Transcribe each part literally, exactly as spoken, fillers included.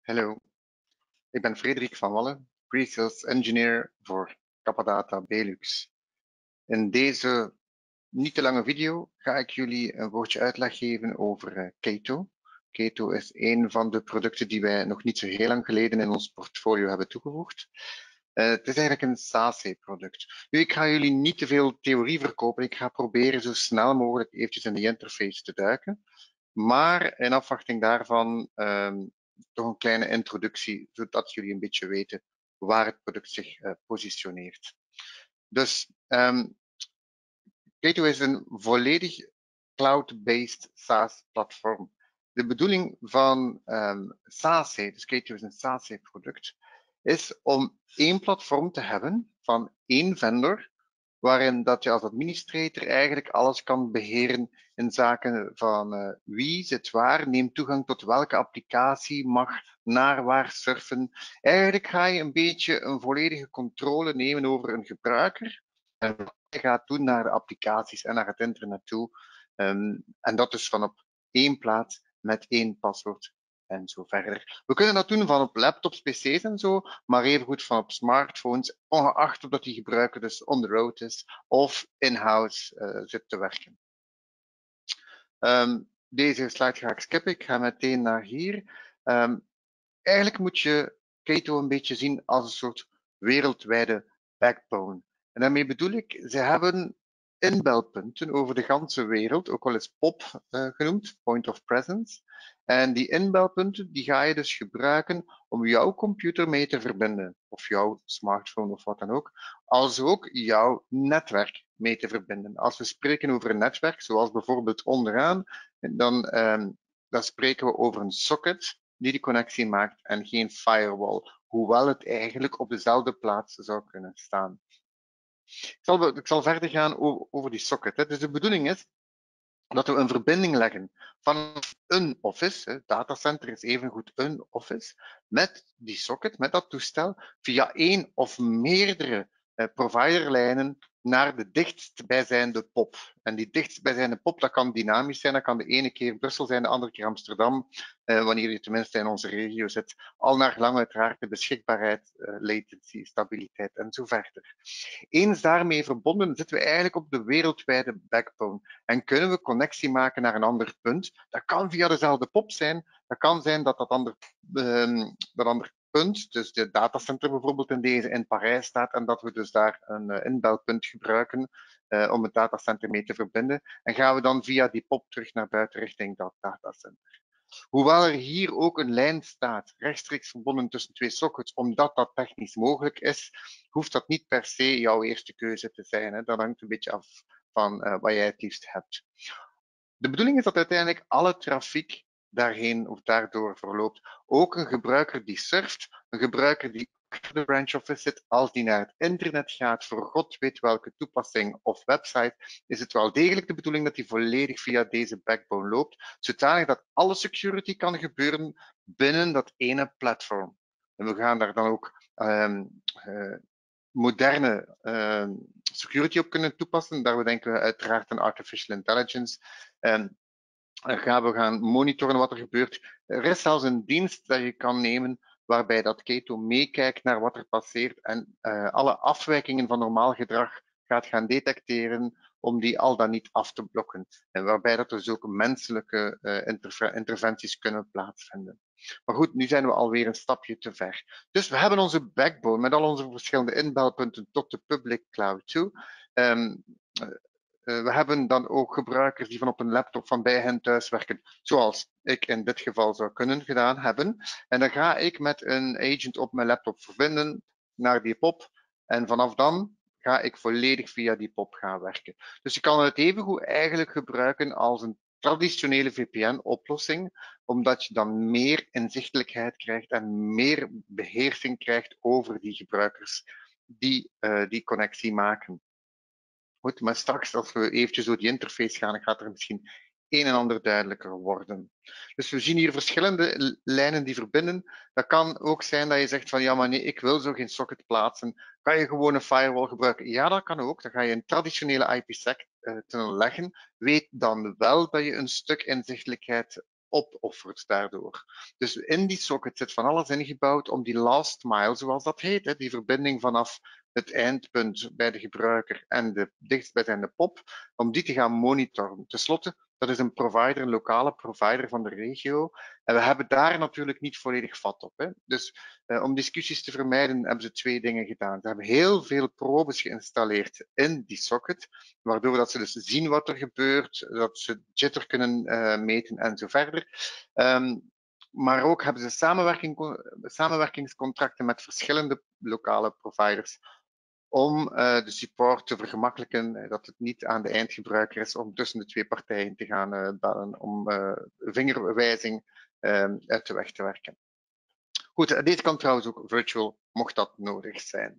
Hallo, ik ben Frederik van Wallen, Pre-Sales Engineer voor Kappa Belux. In deze niet te lange video ga ik jullie een woordje uitleg geven over uh, Keto. Keto is een van de producten die wij nog niet zo heel lang geleden in ons portfolio hebben toegevoegd. Uh, het is eigenlijk een SASE-product. Nu, ik ga jullie niet te veel theorie verkopen. Ik ga proberen zo snel mogelijk eventjes in de interface te duiken. Maar in afwachting daarvan um, toch een kleine introductie, zodat jullie een beetje weten waar het product zich uh, positioneert. Dus um, Keto is een volledig cloud-based SaaS-platform. De bedoeling van um, SASE, dus Keto is een SASE-product, is om één platform te hebben van één vendor, waarin dat je als administrator eigenlijk alles kan beheren in zaken van uh, wie zit waar, neemt toegang tot welke applicatie, mag naar waar surfen. Eigenlijk ga je een beetje een volledige controle nemen over een gebruiker en wat hij gaat doen naar de applicaties en naar het internet toe. Um, en dat dus van op één plaats met één paswoord en zo verder. We kunnen dat doen van op laptops, pc's en zo, maar evengoed van op smartphones, ongeacht of dat die gebruiker dus on the road is of in-house uh, zit te werken. Um, deze slide ga ik skippen, ik ga meteen naar hier. Um, eigenlijk moet je Keto een beetje zien als een soort wereldwijde backbone. En daarmee bedoel ik, ze hebben inbelpunten over de ganse wereld, ook wel eens P O P uh, genoemd, Point of Presence. En die inbelpunten die ga je dus gebruiken om jouw computer mee te verbinden, of jouw smartphone of wat dan ook, als ook jouw netwerk mee te verbinden. Als we spreken over een netwerk, zoals bijvoorbeeld onderaan, dan, um, dan spreken we over een socket die die connectie maakt en geen firewall, hoewel het eigenlijk op dezelfde plaats zou kunnen staan. Ik zal, ik zal verder gaan over, over die socket. Hè. Dus de bedoeling is dat we een verbinding leggen van een office, hè, datacenter is evengoed een office, met die socket, met dat toestel, via één of meerdere eh, providerlijnen naar de dichtstbijzijnde P O P. En die dichtstbijzijnde P O P, dat kan dynamisch zijn, dat kan de ene keer Brussel zijn, de andere keer Amsterdam, eh, wanneer je tenminste in onze regio zit, al naar gelang uiteraard de beschikbaarheid, uh, latency, stabiliteit en zo verder. Eens daarmee verbonden zitten we eigenlijk op de wereldwijde backbone en kunnen we connectie maken naar een ander punt. Dat kan via dezelfde P O P zijn, dat kan zijn dat dat ander, um, dat ander punt, dus de datacenter bijvoorbeeld in deze in Parijs staat en dat we dus daar een uh, inbelpunt gebruiken uh, om het datacenter mee te verbinden en gaan we dan via die P O P terug naar buiten richting dat datacenter. Hoewel er hier ook een lijn staat, rechtstreeks verbonden tussen twee sockets, omdat dat technisch mogelijk is, hoeft dat niet per se jouw eerste keuze te zijn. Hè. Dat hangt een beetje af van uh, wat jij het liefst hebt. De bedoeling is dat uiteindelijk alle trafiek daarheen of daardoor verloopt. Ook een gebruiker die surft, een gebruiker die op de branch office zit, als die naar het internet gaat, voor god weet welke toepassing of website, is het wel degelijk de bedoeling dat die volledig via deze backbone loopt, zodanig dat alle security kan gebeuren binnen dat ene platform. En we gaan daar dan ook um, uh, moderne uh, security op kunnen toepassen. Daar denken we uiteraard aan artificial intelligence. En dan gaan we gaan monitoren wat er gebeurt. Er is zelfs een dienst dat je kan nemen waarbij dat Keto meekijkt naar wat er passeert en uh, alle afwijkingen van normaal gedrag gaat gaan detecteren om die al dan niet af te blokken. En waarbij dat dus ook menselijke uh, interve interventies kunnen plaatsvinden. Maar goed, nu zijn we alweer een stapje te ver. Dus we hebben onze backbone met al onze verschillende inbelpunten tot de public cloud toe. Um, Uh, we hebben dan ook gebruikers die van op een laptop van bij hen thuis werken, zoals ik in dit geval zou kunnen gedaan hebben. En dan ga ik met een agent op mijn laptop verbinden naar die P O P. En vanaf dan ga ik volledig via die P O P gaan werken. Dus je kan het evengoed eigenlijk gebruiken als een traditionele V P N-oplossing, omdat je dan meer inzichtelijkheid krijgt en meer beheersing krijgt over die gebruikers die uh, die connectie maken. Goed, maar straks als we eventjes door die interface gaan, gaat er misschien een en ander duidelijker worden. Dus we zien hier verschillende lijnen die verbinden. Dat kan ook zijn dat je zegt van ja, maar nee, ik wil zo geen socket plaatsen. Kan je gewoon een firewall gebruiken? Ja, dat kan ook. Dan ga je een traditionele I P sec tunnel leggen. Weet dan wel dat je een stuk inzichtelijkheid opoffert daardoor. Dus in die socket zit van alles ingebouwd om die last mile, zoals dat heet, hè, die verbinding vanaf het eindpunt bij de gebruiker en de dichtstbijzijnde pop, om die te gaan monitoren. Ten slotte, dat is een provider, een lokale provider van de regio. En we hebben daar natuurlijk niet volledig vat op. Hè. Dus uh, om discussies te vermijden hebben ze twee dingen gedaan. Ze hebben heel veel probes geïnstalleerd in die socket, waardoor dat ze dus zien wat er gebeurt, dat ze jitter kunnen uh, meten en zo verder. Um, maar ook hebben ze samenwerking, samenwerkingscontracten met verschillende lokale providers om uh, de support te vergemakkelijken, uh, dat het niet aan de eindgebruiker is om tussen de twee partijen te gaan uh, bellen, om uh, vingerwijzing uh, uit de weg te werken. Goed, deze kan trouwens ook virtual, mocht dat nodig zijn.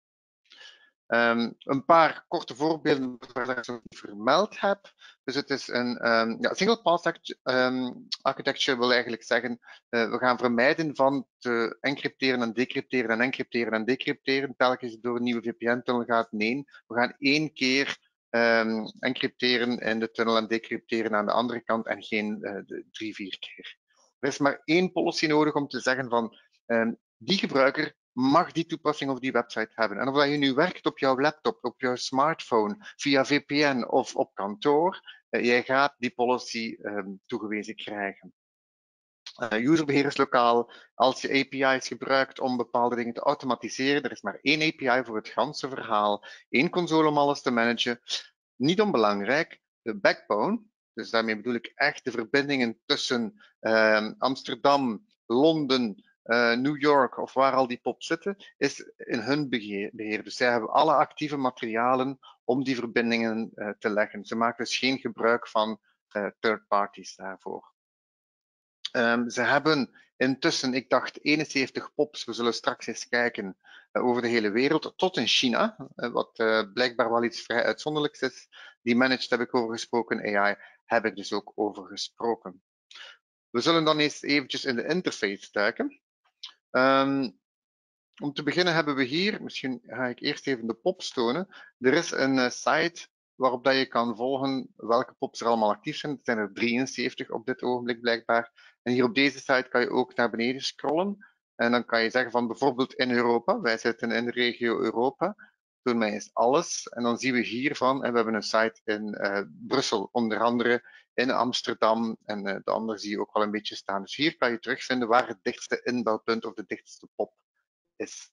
Um, een paar korte voorbeelden waar ik zo vermeld heb. Dus het is een um, ja, single pass um, architecture wil eigenlijk zeggen, uh, we gaan vermijden van te encrypteren en decrypteren en encrypteren en decrypteren telkens door een nieuwe V P N-tunnel gaat. Nee, we gaan één keer um, encrypteren in de tunnel en decrypteren aan de andere kant en geen uh, de drie, vier keer. Er is maar één policy nodig om te zeggen van um, die gebruiker mag die toepassing of die website hebben. En of dat je nu werkt op jouw laptop, op jouw smartphone, via V P N of op kantoor, uh, jij gaat die policy um, toegewezen krijgen. Uh, userbeheer is lokaal. Als je A P I's gebruikt om bepaalde dingen te automatiseren, er is maar één A P I voor het ganse verhaal, één console om alles te managen. Niet onbelangrijk, de backbone, dus daarmee bedoel ik echt de verbindingen tussen uh, Amsterdam, Londen, Uh, New York of waar al die pops zitten, is in hun beheer. beheer. Dus zij hebben alle actieve materialen om die verbindingen uh, te leggen. Ze maken dus geen gebruik van uh, third parties daarvoor. Um, ze hebben intussen, ik dacht eenenzeventig pops, we zullen straks eens kijken uh, over de hele wereld, tot in China, uh, wat uh, blijkbaar wel iets vrij uitzonderlijks is. Die managed heb ik over gesproken, A I heb ik dus ook over gesproken. We zullen dan eens eventjes in de interface duiken. Um, om te beginnen hebben we hier, misschien ga ik eerst even de pops tonen. Er is een uh, site waarop dat je kan volgen welke pops er allemaal actief zijn. Er zijn er drieënzeventig op dit ogenblik blijkbaar. En hier op deze site kan je ook naar beneden scrollen. En dan kan je zeggen van bijvoorbeeld in Europa, wij zitten in de regio Europa, toon mij eens alles. En dan zien we hiervan, en we hebben een site in uh, Brussel, onder andere in Amsterdam. En uh, de andere zie je ook wel een beetje staan. Dus hier kan je terugvinden waar het dichtste inbelpunt of de dichtste pop is.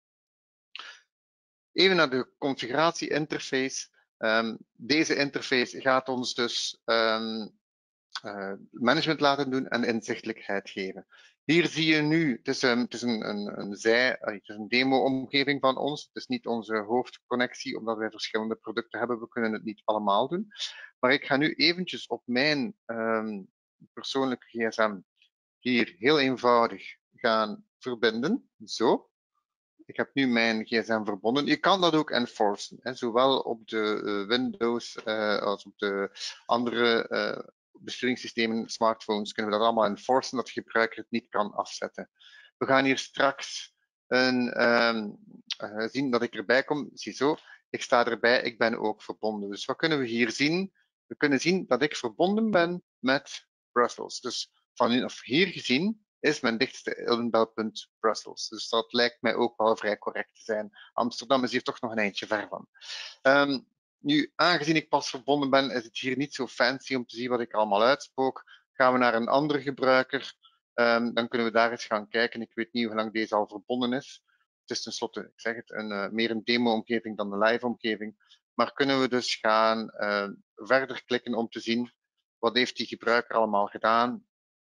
Even naar de configuratie-interface. Um, deze interface gaat ons dus um, uh, management laten doen en inzichtelijkheid geven. Hier zie je nu, het is een, het is een, een, een, zij, het is een demo-omgeving van ons. Het is niet onze hoofdconnectie, omdat wij verschillende producten hebben. We kunnen het niet allemaal doen. Maar ik ga nu eventjes op mijn um, persoonlijke gsm hier heel eenvoudig gaan verbinden. Zo. Ik heb nu mijn gsm verbonden. Je kan dat ook enforcen, hè, zowel op de uh, Windows uh, als op de andere uh, besturingssystemen, smartphones, kunnen we dat allemaal enforcen, dat de gebruiker het niet kan afzetten. We gaan hier straks een, um, uh, zien dat ik erbij kom. Ziezo, ik sta erbij, ik ben ook verbonden. Dus wat kunnen we hier zien? We kunnen zien dat ik verbonden ben met Brussels. Dus vanaf hier gezien is mijn dichtste inbelpunt Brussels. Dus dat lijkt mij ook wel vrij correct te zijn. Amsterdam is hier toch nog een eindje ver van. Um, nu, aangezien ik pas verbonden ben, is het hier niet zo fancy om te zien wat ik allemaal uitspook. Gaan we naar een andere gebruiker, um, dan kunnen we daar eens gaan kijken. Ik weet niet hoe lang deze al verbonden is. Het is tenslotte, ik zeg het, een, uh, meer een demo-omgeving dan een live-omgeving. Maar kunnen we dus gaan uh, verder klikken om te zien wat heeft die gebruiker allemaal gedaan.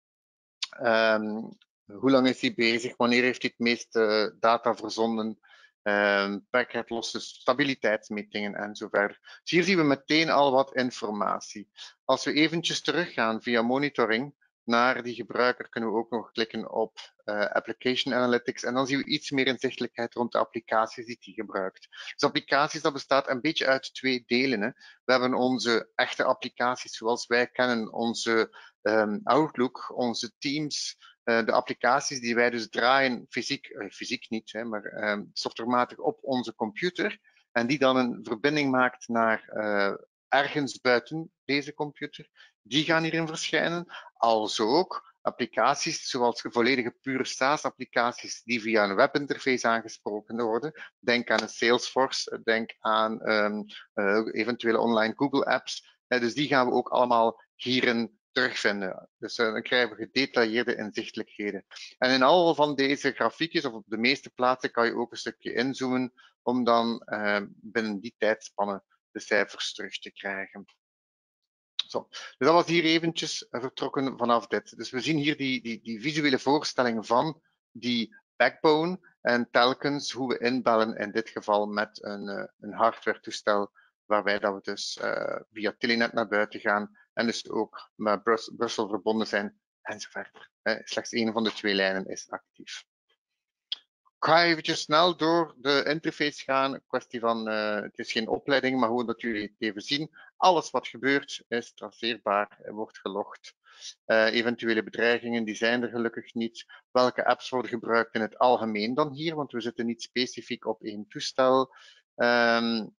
Um, hoe lang is hij bezig? Wanneer heeft hij het meeste data verzonden? Um, packet losse stabiliteitsmetingen en zo verder. Dus hier zien we meteen al wat informatie. Als we eventjes teruggaan via monitoring naar die gebruiker, kunnen we ook nog klikken op uh, Application Analytics en dan zien we iets meer inzichtelijkheid rond de applicaties die hij gebruikt. Dus applicaties, dat bestaat een beetje uit twee delen. Hè. We hebben onze echte applicaties zoals wij kennen, onze um, Outlook, onze Teams, uh, de applicaties die wij dus draaien, fysiek, uh, fysiek niet, hè, maar um, softwarematig op onze computer en die dan een verbinding maakt naar uh, ergens buiten deze computer. Die gaan hierin verschijnen, als ook applicaties zoals volledige pure SaaS-applicaties die via een webinterface aangesproken worden. Denk aan een Salesforce, denk aan um, uh, eventuele online Google-apps. Uh, dus die gaan we ook allemaal hierin terugvinden. Dus uh, dan krijgen we gedetailleerde inzichtelijkheden. En in al van deze grafiekjes, of op de meeste plaatsen, kan je ook een stukje inzoomen om dan uh, binnen die tijdspanne de cijfers terug te krijgen. Zo. Dus dat was hier eventjes vertrokken vanaf dit. Dus we zien hier die, die, die visuele voorstelling van die backbone en telkens hoe we inbellen, in dit geval met een, uh, een hardware toestel, waarbij dat we dus uh, via Telenet naar buiten gaan en dus ook met Brus Brussel verbonden zijn enzovoort. Uh, slechts één van de twee lijnen is actief. Ik ga eventjes snel door de interface gaan. Een kwestie van, uh, het is geen opleiding, maar gewoon dat jullie het even zien. Alles wat gebeurt is traceerbaar en wordt gelogd. Uh, eventuele bedreigingen, die zijn er gelukkig niet. Welke apps worden gebruikt in het algemeen dan hier, want we zitten niet specifiek op één toestel. Um,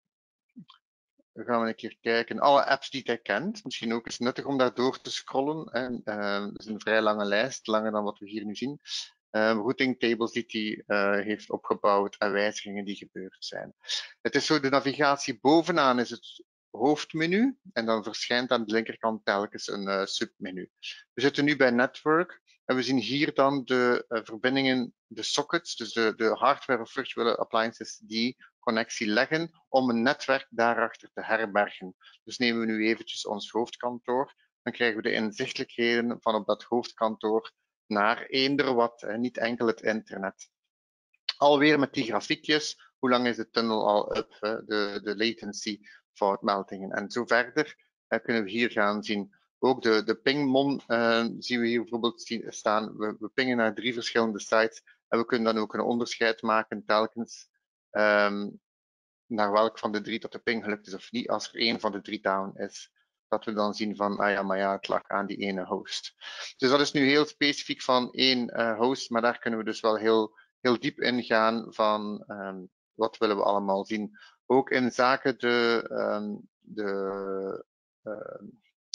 Dan gaan we een keer kijken. Alle apps die hij kent. Misschien ook eens nuttig om daar door te scrollen. En, uh, dat is een vrij lange lijst, langer dan wat we hier nu zien. Uh, routing tables die hij uh, heeft opgebouwd en wijzigingen die gebeurd zijn. Het is zo, de navigatie bovenaan is het hoofdmenu en dan verschijnt aan de linkerkant telkens een uh, submenu. We zitten nu bij Network en we zien hier dan de uh, verbindingen, de sockets, dus de, de hardware of virtuele appliances die connectie leggen om een netwerk daarachter te herbergen. Dus nemen we nu eventjes ons hoofdkantoor, dan krijgen we de inzichtelijkheden van op dat hoofdkantoor naar eender wat, en niet enkel het internet. Alweer met die grafiekjes, hoe lang is de tunnel al up, de, de latency, foutmeldingen en zo verder, kunnen we hier gaan zien. Ook de, de pingmon uh, zien we hier bijvoorbeeld staan. We, we pingen naar drie verschillende sites en we kunnen dan ook een onderscheid maken telkens um, naar welk van de drie dat de ping gelukt is of niet. Als er één van de drie down is, dat we dan zien van, ah ja, maar ja, het lag aan die ene host. Dus dat is nu heel specifiek van één uh, host, maar daar kunnen we dus wel heel, heel diep in gaan van um, wat willen we allemaal zien. Ook in zaken de, um, de uh,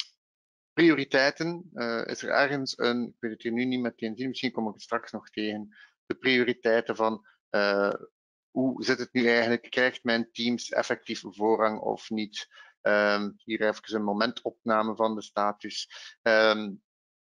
prioriteiten uh, is er ergens een, ik weet het hier nu niet meteen zien, misschien kom ik het straks nog tegen, de prioriteiten van uh, hoe zit het nu eigenlijk? Krijgt mijn Teams effectief voorrang of niet? Um, hier even een momentopname van de status. Um,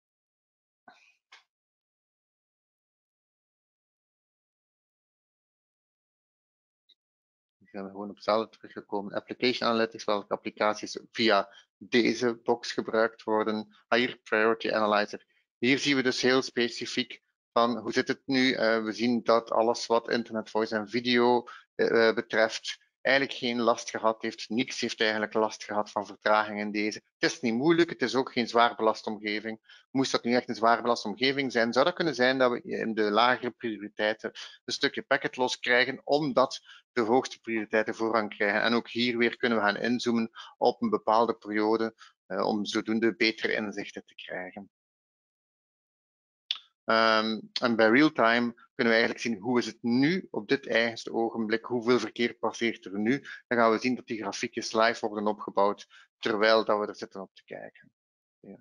we zijn gewoon op hetzelfde teruggekomen. Application Analytics, welke applicaties via deze box gebruikt worden. Ah, hier, Priority Analyzer. Hier zien we dus heel specifiek van hoe zit het nu? Uh, we zien dat alles wat internet, voice en video uh, betreft eigenlijk geen last gehad heeft. Niks heeft eigenlijk last gehad van vertraging in deze. Het is niet moeilijk, het is ook geen zwaar belast omgeving. Moest dat nu echt een zwaar belast omgeving zijn, zou dat kunnen zijn dat we in de lagere prioriteiten een stukje packet los krijgen, omdat de hoogste prioriteiten voorrang krijgen. En ook hier weer kunnen we gaan inzoomen op een bepaalde periode, uh, om zodoende betere inzichten te krijgen. Um, en bij real-time kunnen we eigenlijk zien hoe is het nu op dit eigenste ogenblik, hoeveel verkeer passeert er nu. Dan gaan we zien dat die grafiekjes live worden opgebouwd terwijl dat we er zitten op te kijken. Ja.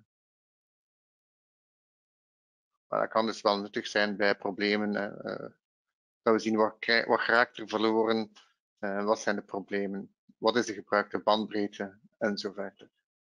Maar dat kan dus wel nuttig zijn bij problemen. Uh, dat we zien wat, wat raakt er verloren, uh, wat zijn de problemen, wat is de gebruikte bandbreedte en zo verder.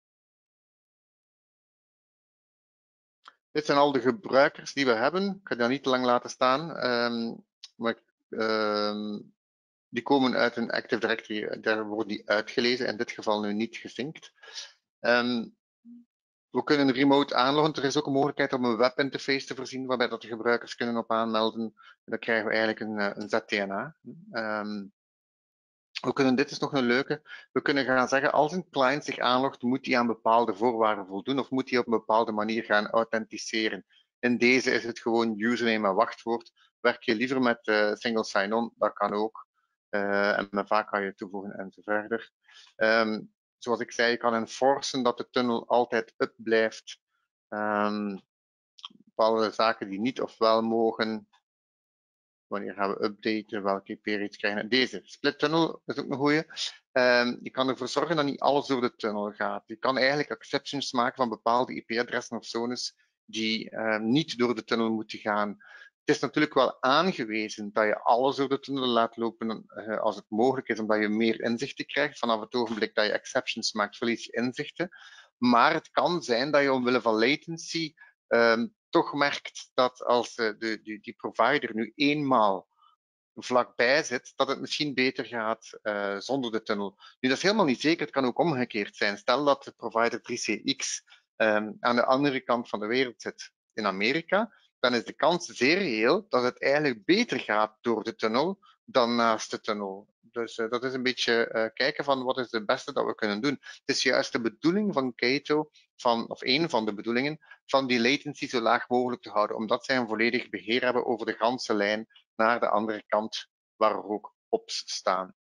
Dit zijn al de gebruikers die we hebben. Ik ga dat niet te lang laten staan. Um, maar um, die komen uit een Active Directory. Daar worden die uitgelezen. In dit geval nu niet gesynct. Um, we kunnen remote aanloggen. Er is ook een mogelijkheid om een webinterface te voorzien, waarbij dat de gebruikers kunnen op aanmelden. En dan krijgen we eigenlijk een, een Z T N A. Um, We kunnen, dit is nog een leuke, we kunnen gaan zeggen, als een client zich aanlogt, moet hij aan bepaalde voorwaarden voldoen of moet hij op een bepaalde manier gaan authenticeren. In deze is het gewoon username en wachtwoord. Werk je liever met uh, single sign-on, dat kan ook. Uh, en met vaak kan je toevoegen en zo verder. Um, zoals ik zei, je kan enforcen dat de tunnel altijd up blijft. Um, bepaalde zaken die niet of wel mogen. Wanneer gaan we updaten? Welke I P-reeks krijgen we? Deze split tunnel is ook een goeie. Um, je kan ervoor zorgen dat niet alles door de tunnel gaat. Je kan eigenlijk exceptions maken van bepaalde I P-adressen of zones die um, niet door de tunnel moeten gaan. Het is natuurlijk wel aangewezen dat je alles door de tunnel laat lopen uh, als het mogelijk is, omdat je meer inzichten krijgt. Vanaf het ogenblik dat je exceptions maakt, verlies je inzichten. Maar het kan zijn dat je omwille van latency um, toch merkt dat als uh, de, die, die provider nu eenmaal vlakbij zit, dat het misschien beter gaat uh, zonder de tunnel. Nu, dat is helemaal niet zeker. Het kan ook omgekeerd zijn. Stel dat de provider drie C X um, aan de andere kant van de wereld zit, in Amerika, dan is de kans zeer reëel dat het eigenlijk beter gaat door de tunnel dan naast de tunnel. Dus uh, dat is een beetje uh, kijken van wat is het beste dat we kunnen doen. Het is juist de bedoeling van Kato, van, of een van de bedoelingen, van die latency zo laag mogelijk te houden, omdat zij een volledig beheer hebben over de ganse lijn naar de andere kant waar er ook op staan.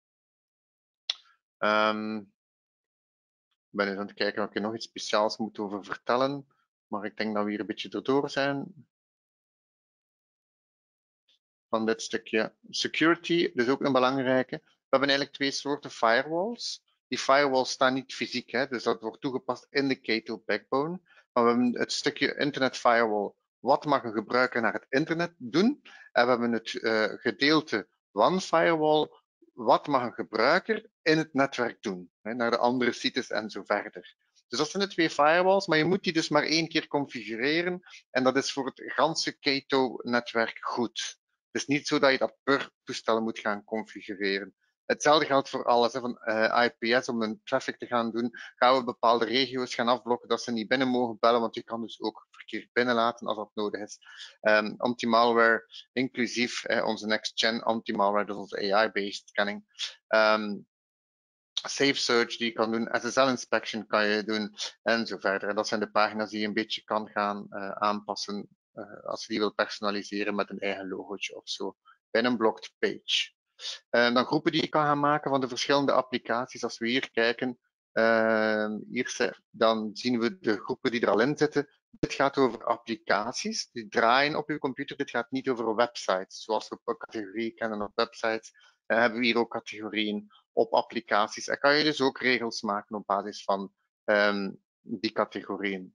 Um, ik ben eens aan het kijken of ik er nog iets speciaals moet over vertellen, maar ik denk dat we hier een beetje erdoor zijn. Van dit stukje security, dus ook een belangrijke. We hebben eigenlijk twee soorten firewalls. Die firewalls staan niet fysiek, hè, dus dat wordt toegepast in de Kato backbone. Maar we hebben het stukje internet firewall. Wat mag een gebruiker naar het internet doen? En we hebben het uh, gedeelte one firewall. Wat mag een gebruiker in het netwerk doen? Hè, naar de andere sites en zo verder. Dus dat zijn de twee firewalls, maar je moet die dus maar één keer configureren. En dat is voor het ganse Kato-netwerk goed. Het is niet zo dat je dat per toestel moet gaan configureren. Hetzelfde geldt voor alles. Hè, van uh, I P S, om een traffic te gaan doen, gaan we bepaalde regio's gaan afblokken dat ze niet binnen mogen bellen, want je kan dus ook verkeer binnenlaten als dat nodig is. Um, anti-malware, inclusief uh, onze next-gen anti-malware, dus onze A I-based scanning. Um, Safe search die je kan doen, S S L inspection kan je doen en zo verder. En dat zijn de pagina's die je een beetje kan gaan uh, aanpassen uh, als je die wil personaliseren met een eigen logootje of zo bij een blocked page. Uh, dan groepen die je kan gaan maken van de verschillende applicaties. Als we hier kijken, uh, hier, dan zien we de groepen die er al in zitten. Dit gaat over applicaties die draaien op je computer. Dit gaat niet over websites. Zoals we op categorieën kennen op websites, uh, hebben we hier ook categorieën op applicaties. En kan je dus ook regels maken op basis van um, die categorieën.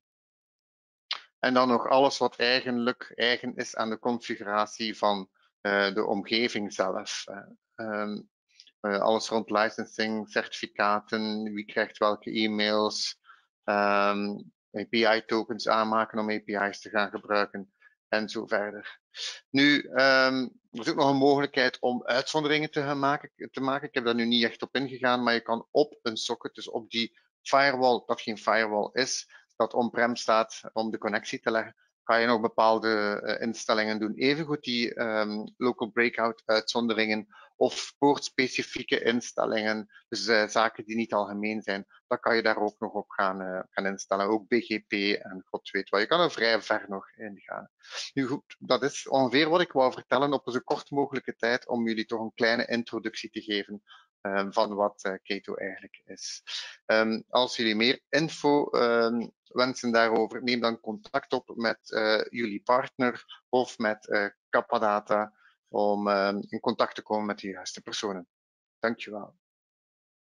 En dan nog alles wat eigenlijk eigen is aan de configuratie van uh, de omgeving zelf. Uh, um, uh, alles rond licensing, certificaten, wie krijgt welke e-mails, um, A P I-tokens aanmaken om A P I's te gaan gebruiken en zo verder. Nu, um, er is ook nog een mogelijkheid om uitzonderingen te, gaan maken, te maken. Ik heb daar nu niet echt op ingegaan, maar je kan op een socket, dus op die firewall, dat geen firewall is, dat on-prem staat om de connectie te leggen, kan je nog bepaalde uh, instellingen doen. Evengoed die um, local breakout uitzonderingen of poortspecifieke instellingen, dus uh, zaken die niet algemeen zijn, dan kan je daar ook nog op gaan, uh, gaan instellen. Ook B G P en god weet wat. Je kan er vrij ver nog in gaan. Nu goed, dat is ongeveer wat ik wou vertellen op een zo kort mogelijke tijd om jullie toch een kleine introductie te geven um, van wat uh, Kato eigenlijk is. Um, als jullie meer info um, wensen daarover, neem dan contact op met uh, jullie partner of met uh, Kappa Data om um, in contact te komen met de juiste personen. Dankjewel.